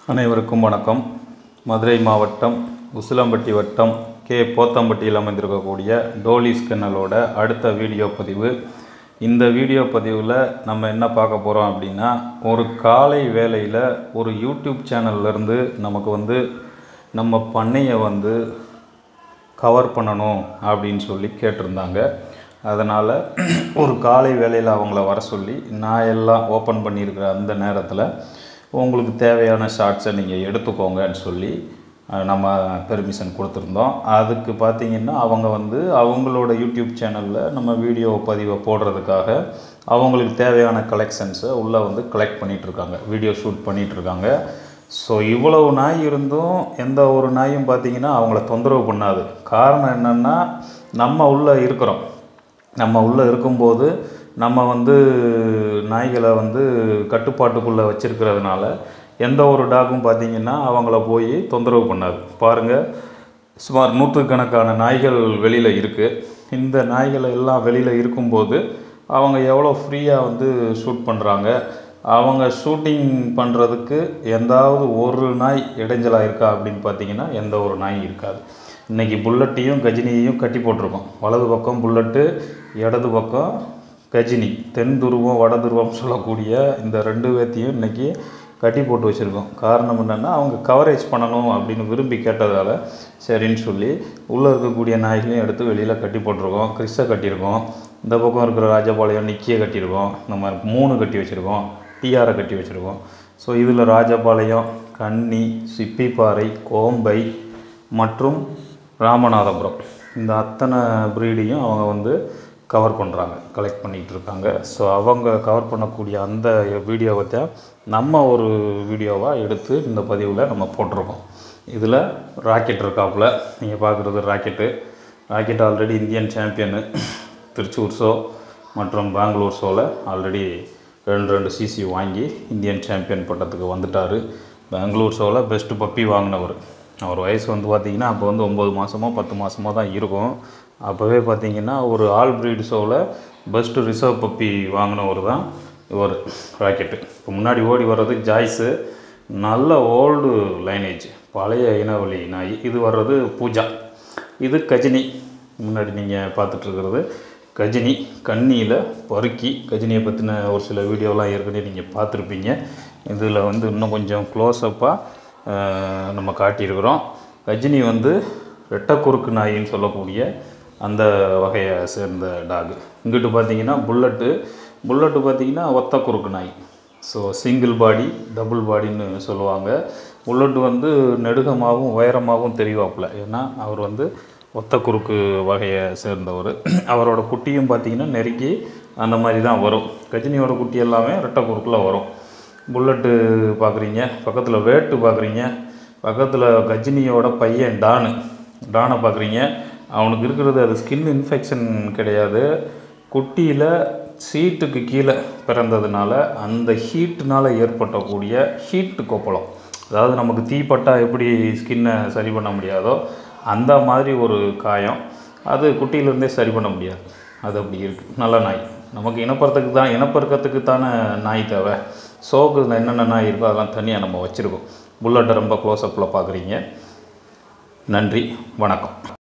அனைவருக்கும் வணக்கம். மதுரை மாவட்டம் உசிலம்பட்டி வட்டம் போத்தம்பட்டியில் அமைந்திருக்கக்கூடிய டோலிஸ் கென்னலோட அடுத்த வீடியோ பதிவு. இந்த வீடியோ பதிவில் நம்ம என்ன பார்க்க போகிறோம் அப்படின்னா, ஒரு காலை வேளையில் ஒரு யூடியூப் சேனல்லேருந்து நமக்கு நம்ம பண்ணையை கவர் பண்ணணும் அப்படின்னு சொல்லி கேட்டிருந்தாங்க. அதனால் ஒரு காலை வேளையில் அவங்கள வர சொல்லி நான் எல்லாம் ஓப்பன் பண்ணியிருக்கிற அந்த நேரத்தில் உங்களுக்கு தேவையான ஷார்ட்ஸை நீங்கள் எடுத்துக்கோங்கன்னு சொல்லி நம்ம பெர்மிஷன் கொடுத்துருந்தோம். அதுக்கு பார்த்திங்கன்னா அவங்க அவங்களோட யூடியூப் சேனலில் நம்ம வீடியோ பதிவை போடுறதுக்காக அவங்களுக்கு தேவையான கலெக்ஷன்ஸை உள்ளே கலெக்ட் பண்ணிகிட்ருக்காங்க, வீடியோ ஷூட் பண்ணிகிட்ருக்காங்க. ஸோ இவ்வளவு நாய் இருந்தும் எந்த ஒரு நாயும் பார்த்திங்கன்னா அவங்கள தொந்தரவு பண்ணாது. காரணம் என்னென்னா, நம்ம உள்ளே இருக்கிறோம். நம்ம உள்ளே இருக்கும்போது நம்ம நாய்களை கட்டுப்பாட்டுக்குள்ளே வச்சுருக்கிறதுனால எந்த ஒரு டாகும் பார்த்திங்கன்னா அவங்கள போய் தொந்தரவு பண்ணாது. பாருங்கள், சுமார் நூற்றுக்கணக்கான நாய்கள் வெளியில் இருக்குது. இந்த நாய்களை எல்லாம் வெளியில் இருக்கும்போது அவங்க எவ்வளோ ஃப்ரீயாக ஷூட் பண்ணுறாங்க. அவங்க ஷூட்டிங் பண்ணுறதுக்கு எந்தாவது ஒரு நாய் இடைஞ்சலாக இருக்கா அப்படின்னு பார்த்திங்கன்னா எந்த ஒரு நாயும் இருக்காது. இன்றைக்கி புல்லட்டையும் கஜினியையும் கட்டி போட்டிருக்கோம். வலது பக்கம் புல்லட்டு, இடது பக்கம் கஜினி. தென் துருவம் வட துருவம் சொல்லக்கூடிய இந்த ரெண்டு பேர்த்தையும் இன்றைக்கி கட்டி போட்டு வச்சுருக்கோம். காரணம் என்னென்னா, அவங்க கவரேஜ் பண்ணணும் அப்படின்னு விரும்பி கேட்டதால் சரின்னு சொல்லி உள்ளே இருக்கக்கூடிய நாய்களையும் எடுத்து வெளியில் கட்டி போட்டிருக்கோம். கிறிஸை கட்டியிருக்கோம், இந்த பக்கம் இருக்கிற ராஜபாளையம் நிக்கியை கட்டியிருக்கோம், இந்த மாதிரி 3 கட்டி வச்சுருக்கோம், டிஆரை கட்டி வச்சுருக்கோம். ஸோ இதில் ராஜபாளையம், கன்னி, சிப்பிப்பாறை, கோம்பை மற்றும் ராமநாதபுரம் இந்த அத்தனை ப்ரீடையும் அவங்க கவர் பண்ணுறாங்க, கலெக்ட் பண்ணிகிட்டு இருக்காங்க. ஸோ அவங்க கவர் பண்ணக்கூடிய அந்த வீடியோவை தான் நம்ம ஒரு வீடியோவாக எடுத்து இந்த பதிவில் நம்ம போட்டிருக்கோம். இதில் ராக்கெட் இருக்காப்புல, நீங்கள் பார்க்குறது rocket already Indian champion. Thrissur show மற்றும் பெங்களூர் ஷோவில் ஆல்ரெடி 2 சிசி வாங்கி இந்தியன் சாம்பியன் பட்டத்துக்கு வந்துட்டார். பெங்களூர் ஷோவில் பெஸ்ட்டு பப்பி வாங்கினவர். அவர் வயசு பார்த்திங்கன்னா அப்போ 9 மாதமோ 10 மாதமோ தான் இருக்கும். அப்போவே பார்த்திங்கன்னா ஒரு ஆல் ப்ரீடு ஷோவில் பெஸ்ட்டு ரிசர்வ் பப்பி வாங்கினவர் தான் இவர் ராக்கெட்டு. இப்போ முன்னாடி ஓடி வர்றது ஜாய்ஸு, நல்ல ஓல்டு லைனேஜ், பழைய இனவழி நாய். இது வர்றது பூஜா. இது கஜினி. முன்னாடி நீங்கள் பார்த்துட்ருக்கிறது கஜினி. கன்னியில் பருக்கி. கஜினியை பற்றின ஒரு சில வீடியோலாம் ஏற்கனவே நீங்கள் பார்த்துருப்பீங்க. இதில் இன்னும் கொஞ்சம் க்ளோஸ்அப்பாக நம்ம காட்டியிருக்கிறோம். கஜினி ரெட்டை குறுக்கு நாயின்னு சொல்லக்கூடிய அந்த வகையை சேர்ந்த டாகு. இங்கிட்டு பார்த்திங்கன்னா புல்லட்டு பார்த்திங்கன்னா ஒத்த குறுக்கு நாய். ஸோ சிங்கிள் பாடி, டபுள் பாடின்னு சொல்லுவாங்க. புல்லட்டு நெடுகமாகவும் உயரமாகவும் தெரிவாப்பில். ஏன்னா அவர் ஒத்த குறுக்கு வகையை சேர்ந்தவர். அவரோட குட்டியும் பார்த்திங்கன்னா நெருக்கி அந்த மாதிரி தான் வரும். கஜினியோட குட்டி எல்லாமே ரெட்டை குறுக்கில் வரும். புல்லட்டு பார்க்குறீங்க, பக்கத்தில் வேட்டு பார்க்குறீங்க, பக்கத்தில் கஜினியோட பையன் டானை பார்க்குறீங்க. அவனுக்கு இருக்கிறது அது ஸ்கின் இன்ஃபெக்ஷன் கிடையாது. குட்டியில் சீட்டுக்கு கீழே பிறந்ததுனால அந்த ஹீட்டுனால் ஏற்பட்டக்கூடிய ஹீட்டு கொப்பளம், அதாவது நமக்கு தீப்பட்டா எப்படி ஸ்கின்னை சரி பண்ண முடியாதோ அந்த மாதிரி ஒரு காயம். அது குட்டியிலேருந்தே சரி பண்ண முடியாது. அது அப்படி இருக்குது. நல்ல நாய். நமக்கு இனப்பெருக்கத்துக்கு தானே நாய் தேவை. ஷோக்கு என்னென்ன நாய் இருக்கோ அதெல்லாம் தனியாக நம்ம வச்சுருக்கோம். புல்லட்டை ரொம்ப க்ளோஸ்அப்பில் பார்க்குறீங்க. நன்றி, வணக்கம்.